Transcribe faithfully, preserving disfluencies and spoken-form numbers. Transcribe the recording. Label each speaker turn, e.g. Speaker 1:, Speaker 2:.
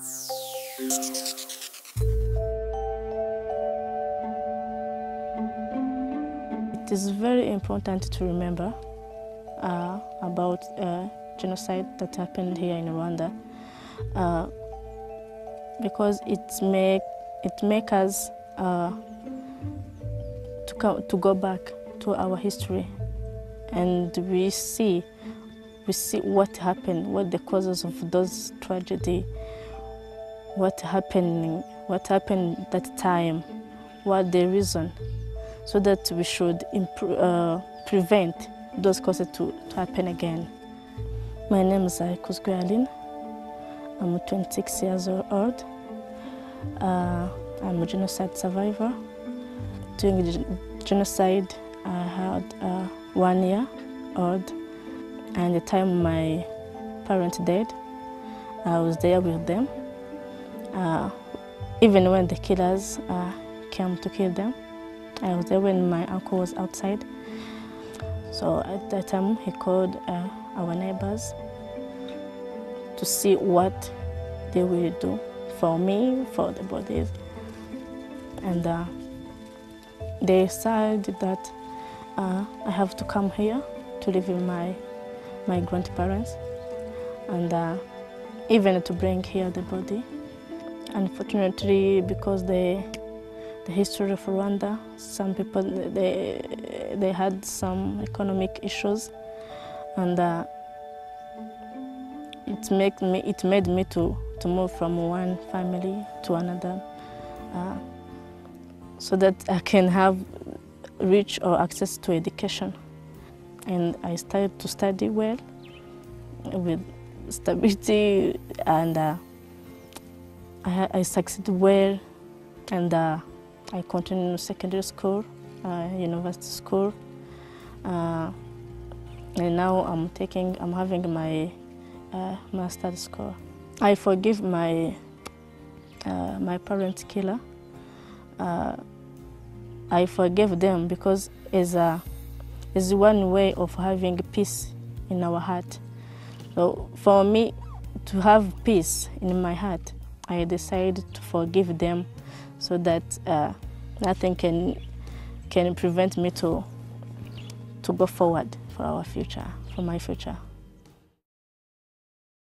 Speaker 1: It is very important to remember uh, about uh, genocide that happened here in Rwanda, uh, because it make it make us uh, to come, to go back to our history, and we see we see what happened, what the causes of those tragedy, what happened, what happened that time, what the reason, so that we should improve, uh, prevent those causes to, to happen again. My name is Ikuzwe Aline. I'm twenty-six years old. Uh, I'm a genocide survivor. During the genocide, I had uh, one year old, and the time my parents died, I was there with them. Uh, even when the killers uh, came to kill them, I was there when my uncle was outside. So at that time, he called uh, our neighbors to see what they will do for me, for the bodies. And uh, they decided that uh, I have to come here to live with my, my grandparents, and uh, even to bring here the body. Unfortunately, because the the history of Rwanda, some people they they had some economic issues, and uh, it made me it made me to to move from one family to another, uh, so that I can have reach or access to education. And I started to study well with stability, and uh, I, I succeeded well, and uh, I continued secondary school, uh, university school, uh, and now I'm taking, I'm having my uh, master's school. I forgive my uh, my parents' killer. Uh, I forgive them because it's a it's one way of having peace in our heart. So for me to have peace in my heart, I decided to forgive them, so that uh, nothing can can prevent me to to go forward for our future, for my future.